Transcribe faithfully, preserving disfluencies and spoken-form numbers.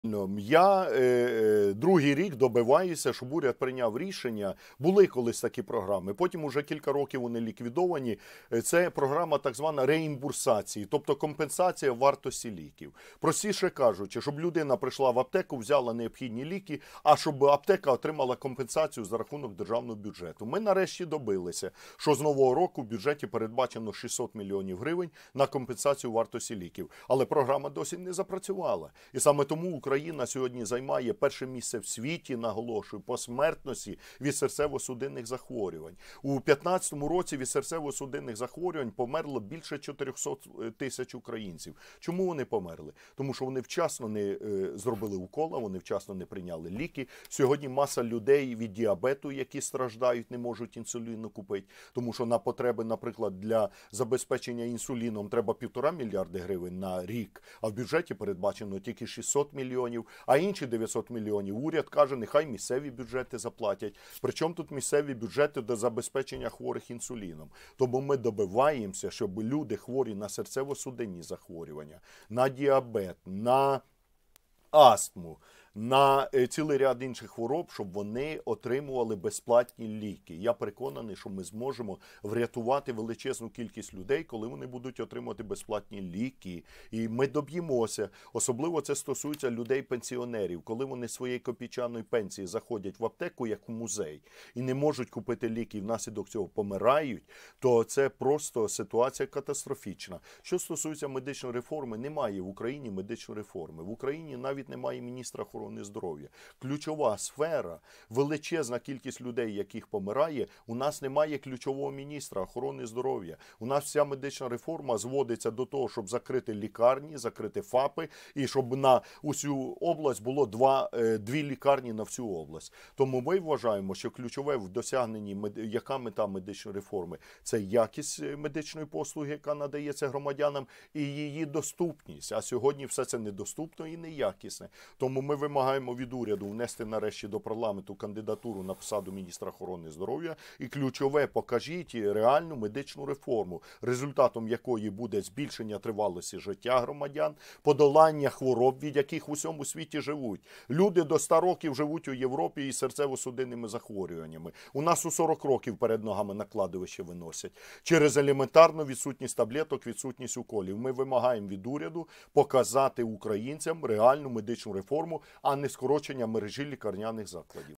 Ну, Я е, е, другий рік добиваюся, щоб уряд прийняв рішення. Були колись такі програми. Потім уже кілька років вони ліквідовані. Е, Це програма так звана реімбурсації, тобто компенсація вартості ліків. Простіше кажучи, щоб людина прийшла в аптеку, взяла необхідні ліки, а щоб аптека отримала компенсацію за рахунок державного бюджету. Ми нарешті добилися, що з нового року в бюджеті передбачено шістсот мільйонів гривень на компенсацію вартості ліків. Але програма досі не запрацювала. І саме тому Україна сьогодні займає перше місце в світі, наголошую, по смертності від серцево-судинних захворювань. У п'ятнадцятому році від серцево-судинних захворювань померло більше чотирьохсот тисяч українців. Чому вони померли? Тому що вони вчасно не е, зробили укола, вони вчасно не прийняли ліки. Сьогодні маса людей від діабету, які страждають, не можуть інсуліну купити. Тому що на потреби, наприклад, для забезпечення інсуліном треба півтора мільярди гривень на рік, а в бюджеті передбачено тільки шістсот мільйонів, а інші дев'ятсот мільйонів уряд каже, нехай місцеві бюджети заплатять. Причому тут місцеві бюджети до забезпечення хворих інсуліном? Тому ми добиваємося, щоб люди хворі на серцево-судинні захворювання, на діабет, на астму, на цілий ряд інших хвороб, щоб вони отримували безплатні ліки. Я переконаний, що ми зможемо врятувати величезну кількість людей, коли вони будуть отримувати безплатні ліки. І ми доб'ємося. Особливо це стосується людей-пенсіонерів, коли вони своєї копійчаної пенсії заходять в аптеку, як в музей, і не можуть купити ліки, і внаслідок цього помирають, то це просто ситуація катастрофічна. Що стосується медичної реформи, немає в Україні медичної реформи. В Україні навіть немає міністра охорони здоров'я. Ключова сфера, величезна кількість людей, яких помирає, у нас немає ключового міністра охорони здоров'я. У нас вся медична реформа зводиться до того, щоб закрити лікарні, закрити ФАПи, і щоб на усю область було два, дві лікарні на всю область. Тому ми вважаємо, що ключове в досягненні, яка мета медичної реформи, це якість медичної послуги, яка надається громадянам, і її доступність. А сьогодні все це недоступно і неякісне. Тому ми вимагаємо від уряду внести нарешті до парламенту кандидатуру на посаду міністра охорони здоров'я. І ключове, покажіть реальну медичну реформу, результатом якої буде збільшення тривалості життя громадян, подолання хвороб, від яких в усьому світі живуть. Люди до ста років живуть у Європі із серцево-судинними захворюваннями. У нас у сорок років перед ногами накладовище виносять. Через елементарну відсутність таблеток, відсутність уколів. Ми вимагаємо від уряду показати українцям реальну медичну реформу, а не скорочення мережі лікарняних закладів.